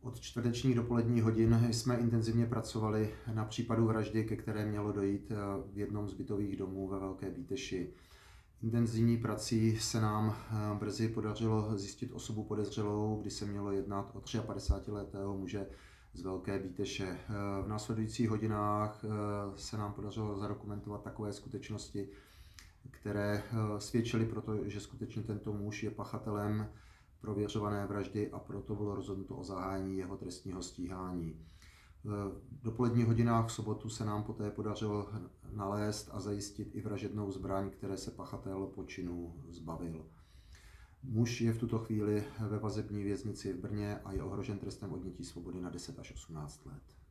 Od čtvrtečních dopoledních hodin jsme intenzivně pracovali na případu vraždy, ke které mělo dojít v jednom z bytových domů ve Velké Bíteši. Intenzivní prací se nám brzy podařilo zjistit osobu podezřelou, kdy se mělo jednat o 53letého muže z Velké Bíteše. V následujících hodinách se nám podařilo zadokumentovat takové skutečnosti, které svědčily pro to, že skutečně tento muž je pachatelem prověřované vraždy a proto bylo rozhodnuto o zahájení jeho trestního stíhání. V dopoledních hodinách v sobotu se nám poté podařilo nalézt a zajistit i vražednou zbraň, které se pachatel počinu zbavil. Muž je v tuto chvíli ve vazební věznici v Brně a je ohrožen trestem odnětí svobody na 10 až 18 let.